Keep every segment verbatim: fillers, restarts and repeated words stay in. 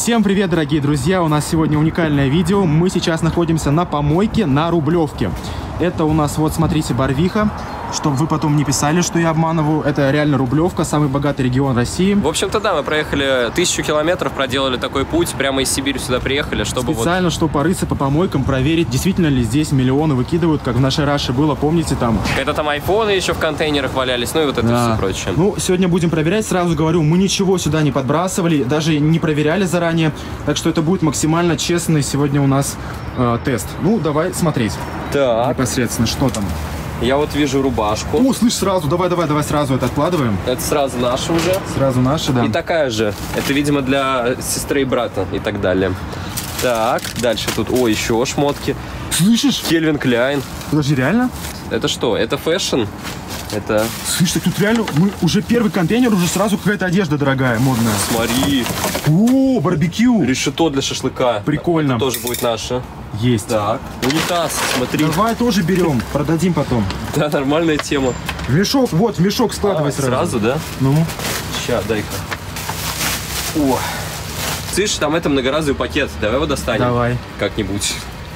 Всем привет, дорогие друзья! У нас сегодня уникальное видео. Мы сейчас находимся на помойке на Рублевке. Это у нас, вот смотрите, Барвиха. Чтобы вы потом не писали, что я обманываю. Это реально Рублевка, самый богатый регион России. В общем-то, да, мы проехали тысячу километров, проделали такой путь, прямо из Сибири сюда приехали, чтобы специально, вот... чтобы порыться по помойкам, проверить, действительно ли здесь миллионы выкидывают, как в нашей Раше было, помните там? Когда там айфоны еще в контейнерах валялись, ну и вот это да. все прочее. Ну, сегодня будем проверять, сразу говорю, мы ничего сюда не подбрасывали, даже не проверяли заранее, так что это будет максимально честный сегодня у нас э, тест. Ну, давай смотреть. Так. Непосредственно, что там? Я вот вижу рубашку. О, слышь, сразу, давай, давай, давай сразу это откладываем. Это сразу наша уже. Сразу наша, да. И такая же. Это, видимо, для сестры и брата и так далее. Так, дальше тут, о, еще шмотки. Слышишь? Кельвин Кляйн. Подожди, реально? Это что? Это фэшн? Это... Слышь, так тут реально, мы уже первый контейнер, уже сразу какая-то одежда дорогая, модная. Смотри. О, барбекю. Решето для шашлыка. Прикольно. Это тоже будет наше. Есть. Так. Унитаз, смотри. Давай тоже берем, продадим потом. Да, нормальная тема. В мешок, вот, в мешок складывай а, сразу. Сразу, да? Ну. Ща, дай-ка. О. Слышь, там это многоразовый пакет. Давай его достанем. Давай. Как-нибудь.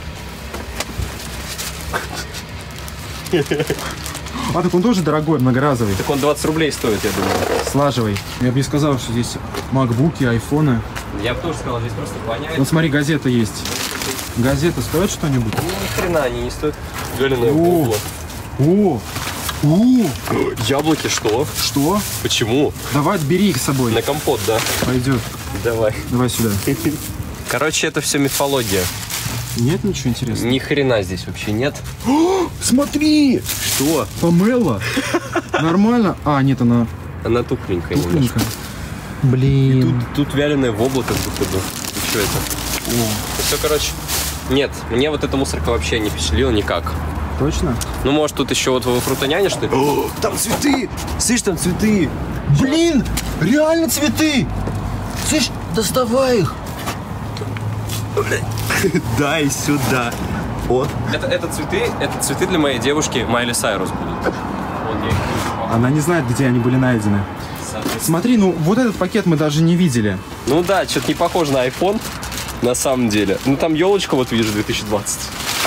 А, так он тоже дорогой, многоразовый. Так он двадцать рублей стоит, я думаю. Слаживай. Я бы не сказал, что здесь макбуки, айфоны. Я бы тоже сказал, здесь просто воняет. Вот смотри, газета есть. Газета стоит что-нибудь? Ну, ни хрена они не стоят. Галеное бубло. О! О! Яблоки что? Что? Почему? Давай, бери их с собой. На компот, да? Пойдет. Давай. Давай сюда. Короче, это все мифология. Нет ничего интересного? Ни хрена здесь вообще нет. О, смотри! Что? Помела. Нормально? А, нет, она... Она тухленькая. Тухленькая. Блин. И тут, тут вяленое в облако, походу. И что это? О. Все, короче... Нет, мне вот эта мусорка вообще не впечатлила никак. Точно? Ну, может, тут еще вот во фрутоняне, что ли? О, там цветы! Слышь, там цветы! Блин! Реально цветы! Слышь, доставай их! Дай сюда. Вот. Это, это цветы, это цветы для моей девушки Майли Сайрус будут. Она не знает, где они были найдены. Смотри, ну вот этот пакет мы даже не видели. Ну да, что-то не похоже на iPhone, на самом деле. Ну там елочка вот вижу две тысячи двадцать.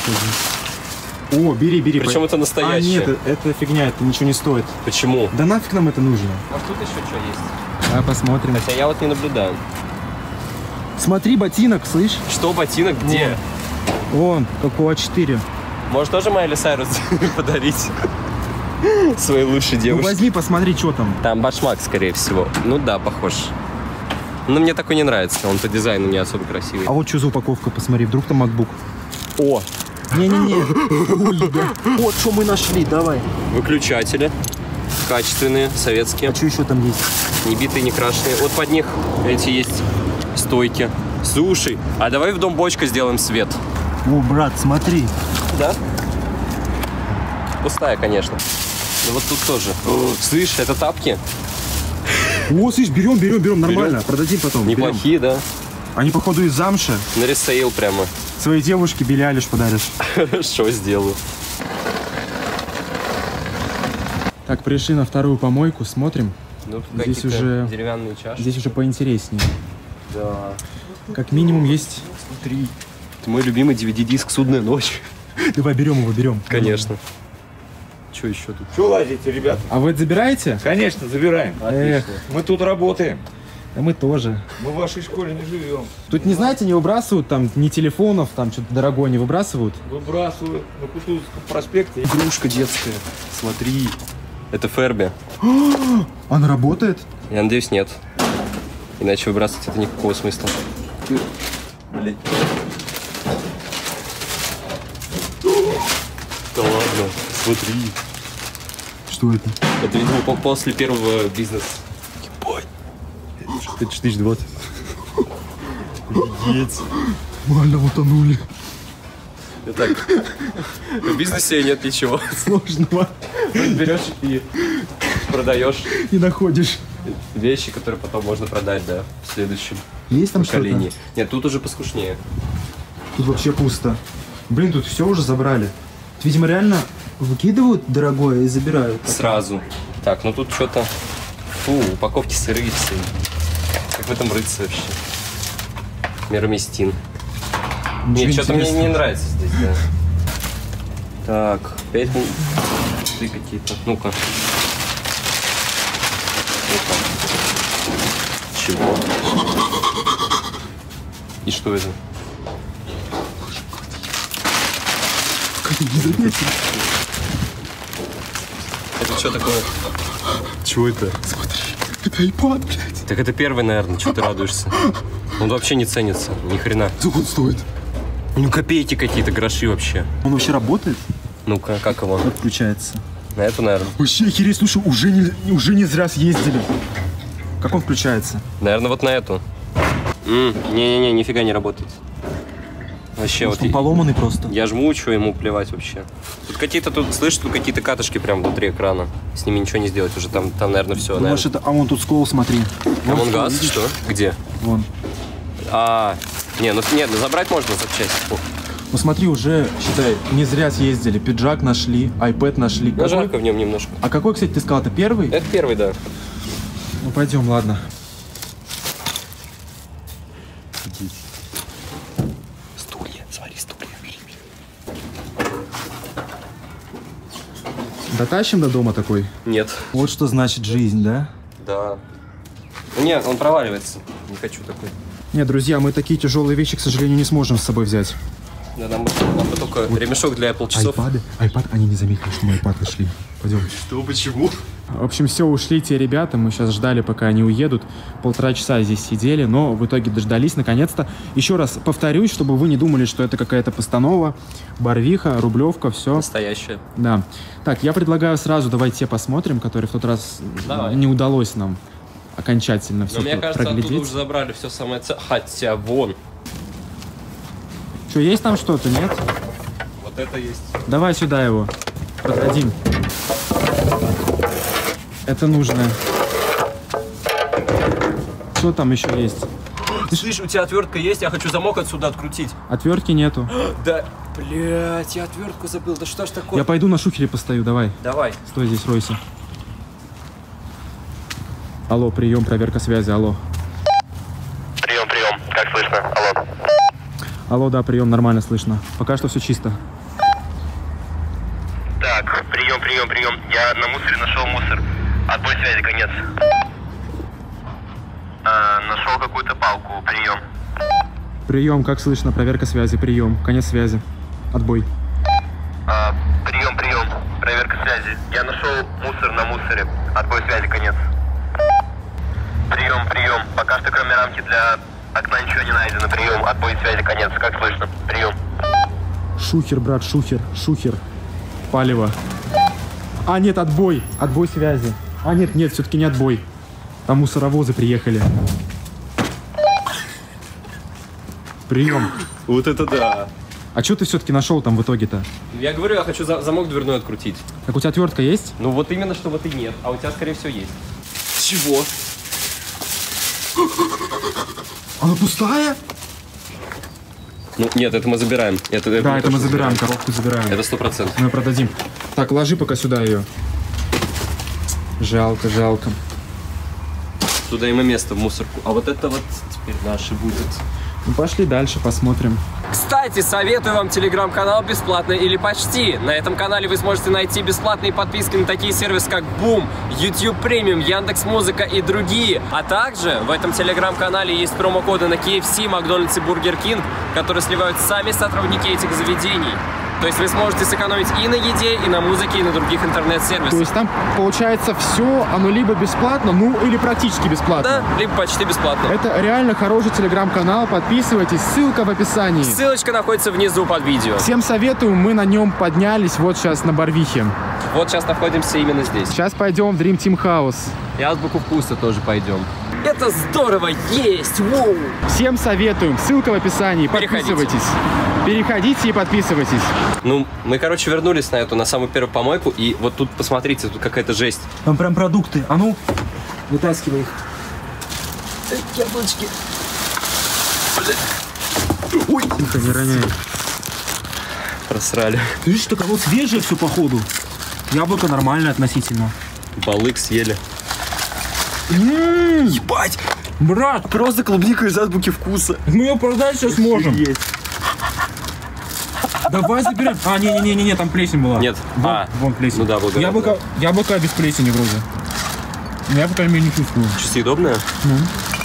О, бери, бери. Причем по... это настоящее. А, нет, это, это фигня, это ничего не стоит. Почему? Да нафиг нам это нужно. Может тут еще что есть? Давай посмотрим. Хотя я вот не наблюдаю. Смотри, ботинок, слышь? Что ботинок? Где? Вон, как у А четыре. Может тоже Майли Сайрус подарить своей лучшей девушке? Ну возьми, посмотри, что там. Там башмак, скорее всего. Ну да, похож. Но мне такой не нравится, он по дизайну не особо красивый. А вот что за упаковка, посмотри, вдруг там MacBook. О! Не-не-не. Вот что мы нашли, давай. Выключатели. Качественные, советские. А что еще там есть? Не битые, не крашеные. Вот под них эти есть стойки. Слушай, а давай в дом бочка сделаем свет. О, брат, смотри. Да? Пустая, конечно. Но вот тут тоже. О, слышь, это тапки. О, слышь, берем, берем, берем, нормально. Берем? Продадим потом. Неплохие, берем. Да. Они, походу, из замши. На ресейл прямо. Своей девушке Билли Айлиш подаришь. Хорошо, сделаю. Так, пришли на вторую помойку, смотрим. Ну, здесь уже деревянные чаши. Здесь уже поинтереснее. Да. Как минимум есть. Смотри. Это мой любимый ди ви ди-диск «Судная ночь». Давай берем его, берем. Конечно. Что еще тут? Что лазите, ребята? А вы это забираете? Конечно, забираем. Эх. Мы тут работаем. Да мы тоже. Мы в вашей школе не живем. Тут, не знаете, не выбрасывают там ни телефонов, там что-то дорогое не выбрасывают. Выбрасывают на Кутузовском проспекте. Игрушка детская. Смотри. Это Ферби. Она работает? Я надеюсь, нет. Иначе выбрасывать это никакого смысла. Блин. Да ладно, смотри. Что это? Это, видимо, после первого бизнеса. Ебать. Это тысяч двадцать. Офигеть. Нормально утонули. Так, в бизнесе нет ничего сложного. Берешь и продаешь. И находишь. Вещи, которые потом можно продать, да, в следующем Есть там поколении. что-то? Нет, тут уже поскушнее. Тут вообще пусто. Блин, тут все уже забрали. Видимо, реально выкидывают дорогое и забирают. Сразу. Так, ну тут что-то... Фу, упаковки сырые все. Как в этом рыться вообще? Мироместин. Нет, что-то мне не нравится здесь, да. Так, опять ты какие-то. Ну-ка. Ну-ка. Чего? И что это? Это что такое? Чего это? Смотри, это iPad, блядь. Так это первый, наверное, что ты радуешься. Он вообще не ценится, ни хрена. Сколько он стоит? Ну копейки какие-то, гроши вообще. Он вообще работает? Ну-ка, как его? Как включается? На эту, наверное. Вообще, охереть, слушай, уже не, уже не зря съездили. Как он включается? Наверное, вот на эту. Не-не-не, нифига не работает. Вообще, Может, вот он поломанный просто. Я жму, что ему плевать вообще. Тут какие-то, тут, слышишь, тут какие-то катышки прям внутри экрана. С ними ничего не сделать уже, там, там наверное, все. Ну, может, это, а вон тут скол, смотри. Among Us, что? Где? Вон. А, не, ну нет, ну забрать можно запчасти. Ну смотри, уже, считай, не зря съездили. Пиджак нашли, iPad нашли. Ну, жарко в нем немножко. А какой, кстати, ты сказал, это первый? Это первый, да. Ну, пойдем, ладно. Стулья, смотри, стулья. Дотащим до дома такой? Нет. Вот что значит жизнь, да? Да. Нет, он проваливается. Не хочу такой. Нет, друзья, мы такие тяжелые вещи, к сожалению, не сможем с собой взять. Да, нам, нам бы только вот ремешок для Apple часов. Айпады? Айпад? Они не заметили, что мы iPad нашли. Пойдем. Что, почему? В общем, все, ушли те ребята. Мы сейчас ждали, пока они уедут. Полтора часа здесь сидели, но в итоге дождались наконец-то. Еще раз повторюсь, чтобы вы не думали, что это какая-то постанова. Барвиха, Рублевка, все. Настоящая. Да. Так, я предлагаю сразу давайте те посмотрим, которые в тот раз Давай. не удалось нам окончательно все Но мне кажется, проглядеть. оттуда уже забрали все самое ценное. Хотя вон. Что, есть там что-то, нет? Вот это есть. Давай сюда его. Продадим. Это нужно. Что там еще есть? Ты слышишь, у тебя отвертка есть? Я хочу замок отсюда открутить. Отвертки нету. Да, блядь, я отвертку забыл. Да что ж такое? Я пойду на шухере постою, давай. Давай. Стой здесь, ройся. Алло, прием, проверка связи, алло. Прием, прием. Как слышно? Алло. Алло, да, прием, нормально слышно. Пока что все чисто. Так, прием, прием, прием. Я на мусоре нашел мусор. Отбой связи, конец. А, нашел какую-то палку. Прием. Прием, как слышно, проверка связи, прием. Конец связи. Отбой. А, прием, прием. Проверка связи. Я нашел мусор на мусоре. Отбой связи, конец. Прием, прием. Пока что кроме рамки для окна ничего не найдено. Прием, отбой связи, конец. Как слышно? Прием. Шухер, брат, шухер, шухер. Палево. А, нет, отбой. Отбой связи. А, нет, нет, все-таки не отбой. Там мусоровозы приехали. Прием. Вот это да. А что ты все-таки нашел там в итоге-то? Я говорю, я хочу за замок дверной открутить. Так у тебя отвертка есть? Ну вот именно, что вот и нет. А у тебя, скорее всего, есть. Чего? Она пустая? Ну, нет, это мы забираем. Это, Да, мы это мы точно забираем, коробку забираем. Это сто процентов. Мы продадим. Так, ложи пока сюда ее. Жалко, жалко. Туда им и место в мусорку. А вот это вот теперь наше будет. Ну, пошли дальше, посмотрим. Кстати, советую вам телеграм-канал бесплатно или почти. На этом канале вы сможете найти бесплатные подписки на такие сервисы, как Boom, YouTube Premium, Яндекс.Музыка и другие. А также в этом телеграм-канале есть промокоды на кей эф си, Макдональдс и Бургер Кинг, которые сливают сами сотрудники этих заведений. То есть вы сможете сэкономить и на еде, и на музыке, и на других интернет-сервисах. То есть там получается все, оно либо бесплатно, ну или практически бесплатно. Да, либо почти бесплатно. Это реально хороший телеграм-канал, подписывайтесь, ссылка в описании. Ссылочка находится внизу под видео. Всем советую, мы на нем поднялись вот сейчас на Барвихе. Вот сейчас находимся именно здесь. Сейчас пойдем в Dream Team House. И Азбуку вкуса тоже пойдем. Это здорово есть! Воу! Всем советуем, ссылка в описании, Переходите. подписывайтесь. Переходите и подписывайтесь. Ну, мы, короче, вернулись на эту, на самую первую помойку, и вот тут, посмотрите, тут какая-то жесть. Там прям продукты, а ну, вытаскивай их. Яблочки. Ой, тихо, не роняй. Просрали. Ты видишь, так оно свежее все походу. Яблоко нормальное относительно. Балык съели. М-м-м. Ебать! Брат, Просто клубника из азбуки вкуса. мы ее продать сейчас можем. Есть. Давай заберем. А, не-не-не-не, там плесень была. Нет. Вон, А. вон плесень. Ну да, благородно. Яблоко, яблоко без плесени вроде. Я, по крайней мере, не чувствую. Съедобная? Ну.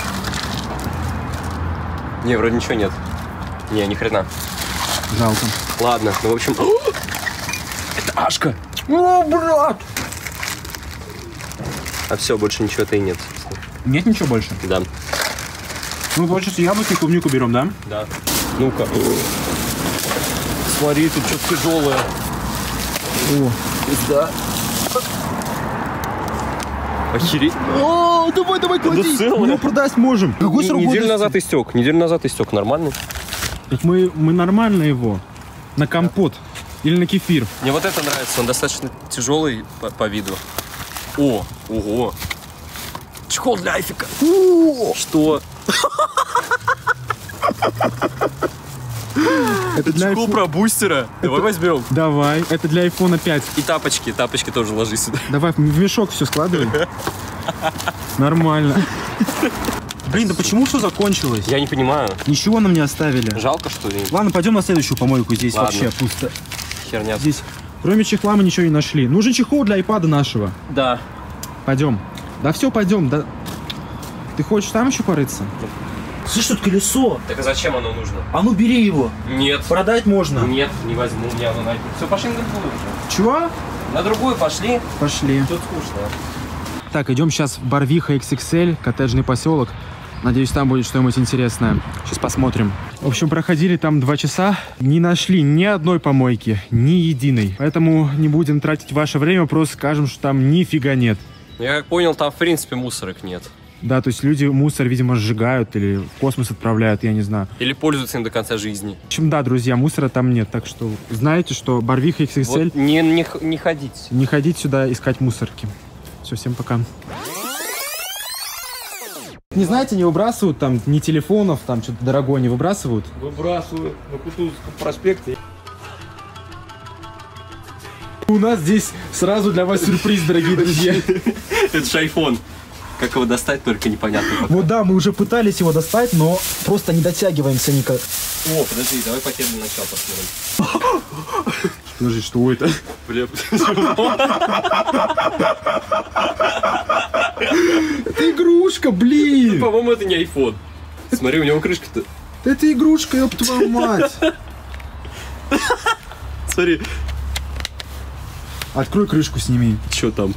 Не, вроде ничего нет. Не, ни хрена. Жалко. Ладно, ну в общем... Это Ашка. О, брат! А все, больше ничего-то и нет. Нет ничего больше? Да. Ну, получится, яблоки и клубнику берем, да? Да. Ну-ка. Смотри, тут что-то тяжелое. О. Да. Охереть. О, давай, давай, клади. Да целое. Мы его продать можем. Какой срок Неделю годности? назад истек. Неделю назад истек. Нормальный. Так мы, мы нормально его. На компот. Или на кефир. Мне вот это нравится. Он достаточно тяжелый по, по виду. О, ого. Чехол для айфика. Что? Это для Чехол айфо- про бустера. Давай возьмем. Давай, это для айфона пять. И тапочки. Тапочки тоже ложи сюда. Давай в мешок все складывай. Нормально. Блин, да почему все закончилось? Я не понимаю. Ничего нам не оставили. Жалко, что ли? Ладно, пойдем на следующую помойку. Здесь Ладно. вообще пусто. Херня. Здесь, кроме чехла, мы ничего не нашли. Нужен чехол для айпада нашего. Да. Пойдем. Да все, пойдем. Да. Ты хочешь там еще порыться? Слышь, тут колесо. Так а зачем оно нужно? А ну бери его. Нет. Продать можно. Нет, не возьму. Мне оно найдет. Все, пошли на другую уже. Чего? На другую пошли. Пошли. Тут скучно. Так, идем сейчас в Барвиха икс икс эль, коттеджный поселок. Надеюсь, там будет что-нибудь интересное. Сейчас посмотрим. В общем, проходили там два часа. Не нашли ни одной помойки, ни единой. Поэтому не будем тратить ваше время, просто скажем, что там нифига нет. Я как понял, там в принципе мусорок нет. Да, то есть люди мусор, видимо, сжигают или в космос отправляют, я не знаю. Или пользуются им до конца жизни. В общем, да, друзья, мусора там нет. Так что знаете, что Барвиха икс икс эль, Вот не, не, х- не ходить. не ходить сюда искать мусорки. Все, всем пока. Не знаете, не выбрасывают там ни телефонов, там что-то дорогое не выбрасывают. Выбрасывают на Кутузовском проспекте. У нас здесь сразу для вас сюрприз, дорогие друзья. Это же айфон. Как его достать, только непонятно. Вот да, мы уже пытались его достать, но просто не дотягиваемся никак. О, подожди, давай пакет для начала посмотрим. Подожди, что это? Бля, Это игрушка, блин! по-моему, это не айфон. Смотри, у него крышка-то. Это игрушка, ёб твою мать! Смотри, Открой крышку, сними. что там?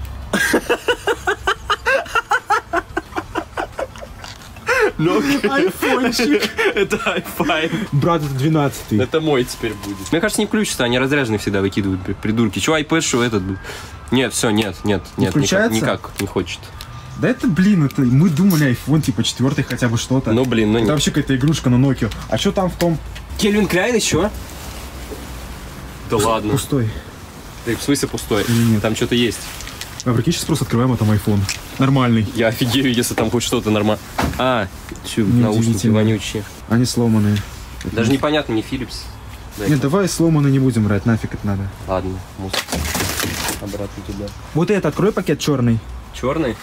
Айфончик. Это айфон. Брат, это двенадцатый. Это мой теперь будет. Мне кажется, не включится, они разряженные всегда выкидывают, при- придурки. Чего iPad, что этот? блин? Нет, все, нет, нет, нет, никак, включается? никак не хочет. Да это, блин, это мы думали айфон типа четвертый хотя бы что-то. Ну, блин, ну Это нет. вообще какая-то игрушка на Nokia. А что там в том? Кельвин Кляйн еще? Да ладно. Пустой. Да, в смысле пустой? Или нет? Там что-то есть. А прикинь, сейчас просто открываем, а там айфон. Нормальный. Я офигею, если там хоть что-то нормально. А, чё, наушники Неудивительно. вонючие. Они сломанные. Даже непонятно, не Philips. Дай-ка. Нет, давай сломанные не будем брать, нафиг это надо. Ладно, мусор. Обратно туда. Вот это, открой пакет черный. Черный?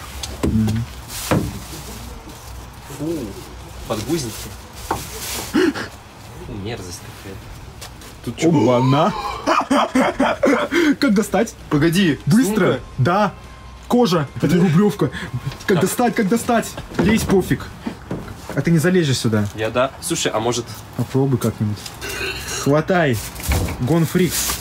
Фу, подгузники. Фу, мерзость какая-то. Тут что? Оба-на. Как достать? Погоди. Быстро. Сумка? Да. Кожа. Это рублевка. Как достать, как достать? Лезь, пофиг. А ты не залезешь сюда. Я да. Слушай, а может... Попробуй как-нибудь. Хватай. Гонфрикс.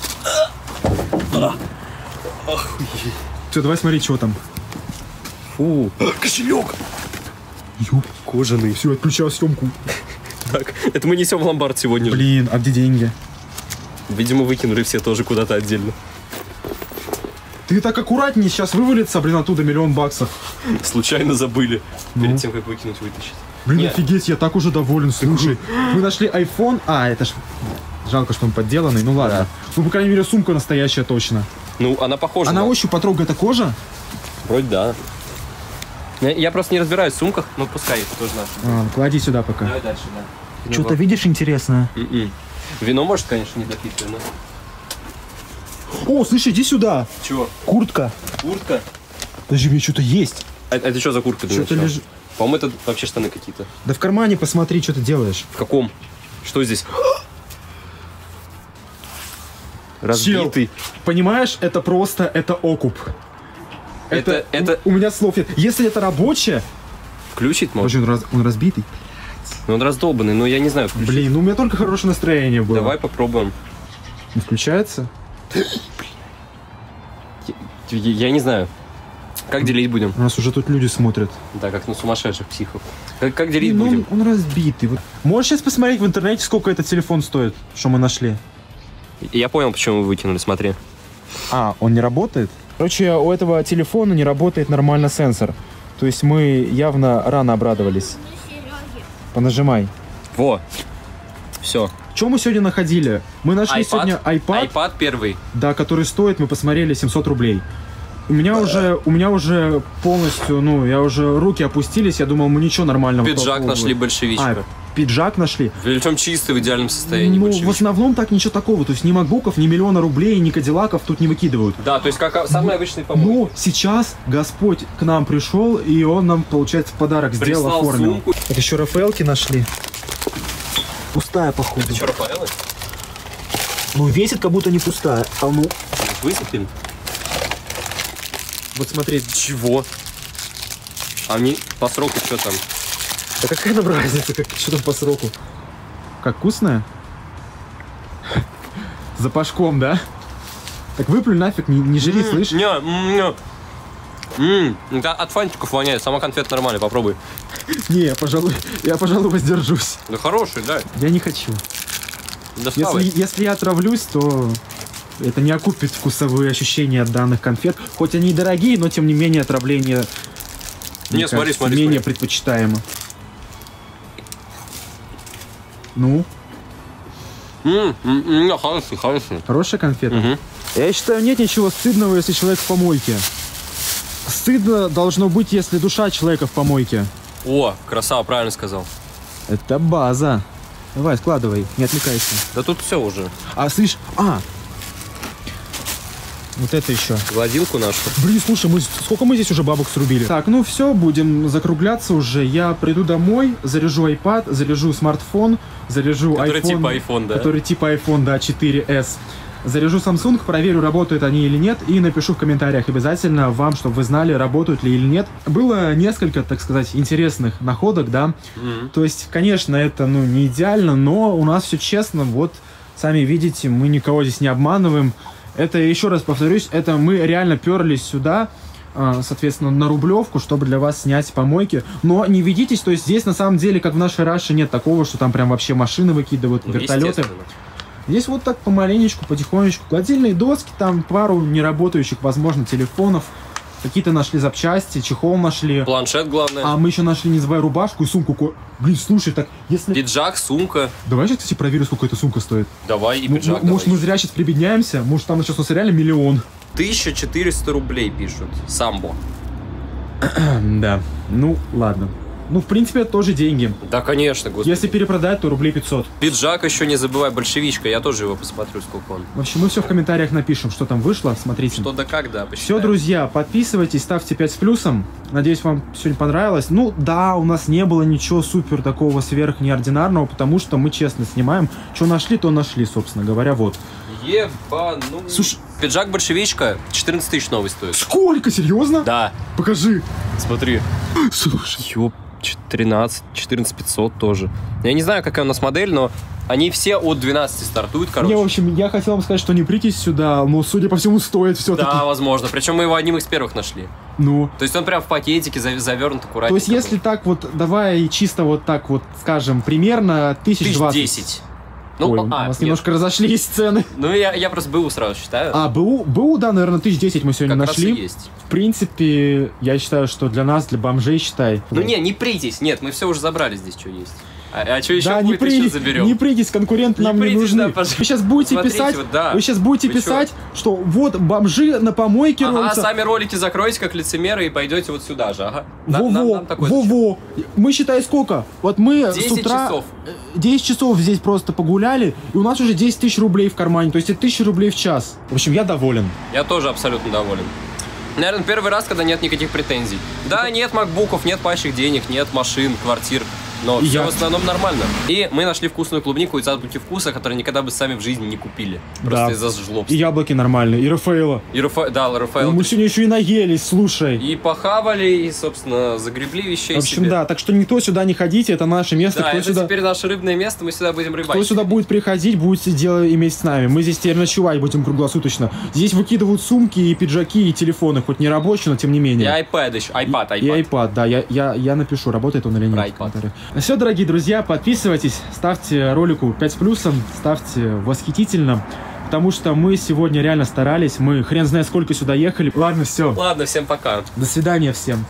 Все, давай смотри, что там. Фу. Кошелек. Ёп. Кожаный. Все, отключал съемку. Так, это мы несем в ломбард сегодня. же. Блин, а где деньги? Видимо, выкинули все тоже куда-то отдельно. Ты так аккуратнее, сейчас вывалится, блин, оттуда миллион баксов. Случайно забыли. Ну. Перед тем, как выкинуть, вытащить. Блин, Нет. офигеть, я так уже доволен, слушай. Мы нашли iPhone. А, это ж... Жалко, что он подделанный, ну ладно. Да. Ну, по крайней мере, сумка настоящая точно. Ну, она похожа. А на- на ощупь потрогай, это кожа? Вроде да. Я, я просто не разбираюсь в сумках, но пускай это тоже наше. А, клади сюда пока. Давай дальше, да. Что-то видишь интересное? М-м. Вино, может, конечно, не допитое, но... О, слышь, иди сюда. Чего? Куртка. Куртка? Подожди, мне что-то есть. А, это что за куртка? для Что-то начала? лежит. По-моему, это вообще штаны какие-то. Да в кармане посмотри, что ты делаешь. В каком? Что здесь? Разбитый. Чел, понимаешь, это просто, это окуп. Это, Это, это... У, у меня слов нет. Если это рабочее... Включить можно? Он, раз, он разбитый. Ну, он раздолбанный, но я не знаю, включить. Блин, ну у меня только хорошее настроение было. Давай попробуем. Не включается? Я, я не знаю. Как делить будем? У нас уже тут люди смотрят. Да, как на сумасшедших психов. Как, как делить Ну, будем? он, он разбитый. Вот. Можешь сейчас посмотреть в интернете, сколько этот телефон стоит, что мы нашли? Я понял, почему вы выкинули, смотри. А, он не работает? Короче, у этого телефона не работает нормально сенсор. То есть мы явно рано обрадовались. Понажимай. Во. Все. Что мы сегодня находили? Мы нашли iPad? сегодня iPad, iPad первый. да, который стоит, мы посмотрели, семьсот рублей. У меня уже, у меня уже полностью, ну, я уже руки опустились, я думал, мы ничего нормального. Пиджак толкового. нашли большевичка. А, пиджак нашли. Причем чистый, в идеальном состоянии. Ну, большевичка. в основном так ничего такого. То есть ни макбуков, ни миллиона рублей, ни кадиллаков тут не выкидывают. Да, то есть как самый обычный помощник. Но сейчас Господь к нам пришел, и он нам, получается, в подарок сделал, Прислал оформил. сумку. Так еще Рафаэлки нашли. Пустая, походу. Это что, Рафаэлы? Ну, весит, как будто не пустая. А ну, Высыпем? вот смотри. Чего? А они по сроку что там? Да какая нам разница, как, что там по сроку? Как, вкусная? С запашком, да? Так выплюнь нафиг, не, не жри, слышь? Не, не. Ммм, это от фантиков воняет, сама конфета нормальная, попробуй. Не, я, пожалуй, я, пожалуй, воздержусь. Да хороший, да. Я не хочу. Доставай. Если, если я отравлюсь, то это не окупит вкусовые ощущения от данных конфет. Хоть они и дорогие, но тем не менее отравление Не, мне смотри, кажется, смотри, менее смотри. предпочитаемо. Ну, Ммм, ммм, хороший, хороший. хорошая конфета. Мгм. Я считаю, нет ничего стыдного, если человек в помойке. Стыдно должно быть, если душа человека в помойке. О, красава, правильно сказал. Это база. Давай, складывай, не отвлекайся. Да тут все уже. А, слышь, а! Вот это еще. Гладилку нашу. Блин, слушай, мы, сколько мы здесь уже бабок срубили? Так, ну все, будем закругляться уже. Я приду домой, заряжу iPad, заряжу смартфон, заряжу Который iPhone. типа iPhone, да? Который типа iPhone, да, четыре эс. Заряжу Samsung, проверю, работают они или нет, и напишу в комментариях обязательно вам, чтобы вы знали, работают ли или нет. Было несколько, так сказать, интересных находок, да. Мгм. То есть, конечно, это, ну, не идеально, но у нас все честно, вот, сами видите, мы никого здесь не обманываем. Это, еще раз повторюсь, это мы реально перлись сюда, э, соответственно, на Рублевку, чтобы для вас снять помойки. Но не ведитесь, то есть здесь на самом деле, как в нашей Раше, нет такого, что там прям вообще машины выкидывают, Ну, вертолеты. естественно. Здесь вот так помаленечку, потихонечку. Гладильные доски, там пару неработающих, возможно, телефонов. Какие-то нашли запчасти, чехол нашли. Планшет, главное. А мы еще нашли, не забывай, рубашку и сумку. ко- Блин, слушай, так если... Пиджак, сумка. Давай сейчас, кстати, проверю, сколько эта сумка стоит. Давай, и Ну, пиджак м- может, мы давай. зря сейчас прибедняемся? Может, там сейчас у нас реально миллион? тысяча четыреста рублей пишут. Самбо. Да. Ну, ладно. Ну, в принципе, это тоже деньги. Да, конечно, господи. Если перепродать, то рублей пятьсот. Пиджак еще не забывай, большевичка. Я тоже его посмотрю, сколько он. В общем, мы все в комментариях напишем, что там вышло. Смотрите. Что да как, да, Все, посчитаем. друзья, подписывайтесь, ставьте пять с плюсом. Надеюсь, вам сегодня понравилось. Ну, да, у нас не было ничего супер такого сверх неординарного, потому что мы честно снимаем. Что нашли, то нашли, собственно говоря, вот. Ебану. Слушай- Пиджак большевичка четырнадцать тысяч новый стоит. Сколько? Серьезно? Да, Покажи. смотри. Слушай. Ёп, тринадцать, четырнадцать пятьсот тоже. Я не знаю, какая у нас модель, но они все от двенадцати стартуют, короче. Не, в общем, я хотел вам сказать, что не притесь сюда, но, судя по всему, стоит все-таки. Да, возможно. Причем мы его одним из первых нашли. Ну. То есть он прям в пакетике зав- завернут аккуратненько. То есть, если так вот, давай чисто вот так вот скажем, примерно тысяч Тысяч двадцать. десять. Ну, Ой, а, у нас нет. немножко разошлись цены. Ну, я, я просто БУ сразу считаю. А, БУ, БУ, да, наверное, тысяч десять мы сегодня как нашли. раз и есть. В принципе, я считаю, что для нас, для бомжей, считай. Ну, не, не притесь. Нет, мы все уже забрали здесь, что есть. А, а что еще Да, не будет, еще придись, заберем. не придись, конкуренты Не нам не придись, нужны. да, пожалуйста. Вы сейчас будете Смотрите, писать, вот, да. вы сейчас будете Вы писать, что вот бомжи на помойке Ага, роются. сами ролики закройте, как лицемеры, и пойдете вот сюда же, ага. На- нам- Во-во, нам такое зачем? во-во. Мы, считай, сколько? Вот мы с десять утра... часов. десять часов здесь просто погуляли, и у нас уже десять тысяч рублей в кармане, то есть это тысяча рублей в час. В общем, я доволен. Я тоже абсолютно доволен. Наверное, первый раз, когда нет никаких претензий. Да, нет макбуков, нет пачек денег, нет машин, квартир. Но И все я- в основном нормально. И мы нашли вкусную клубнику из азбуки вкуса, которую никогда бы сами в жизни не купили. Просто Да. из-за И жлобства. яблоки нормальные, и Рафаэла. И Рафа... Да, Рафаэл. Мы сегодня еще и наелись, слушай. И похавали, и, собственно, загребли вещей В общем, себе. да, так что никто сюда не ходите, это наше место. Да, кто, это сюда, теперь наше рыбное место, мы сюда будем кто рыбачить. сюда будет приходить, будете дело иметь с нами. Мы здесь теперь ночевать будем круглосуточно. Здесь выкидывают сумки и пиджаки, и телефоны, хоть не рабочие, но тем не И менее. iPad еще, iPad, И iPad. iPad, да, я, я, я напишу, работает он или нет. Про в iPad. комментариях. Все, дорогие друзья, подписывайтесь, ставьте ролику пять с плюсом, ставьте восхитительно, потому что мы сегодня реально старались, мы хрен знает сколько сюда ехали. Ладно, все, Ладно, всем пока. до свидания всем.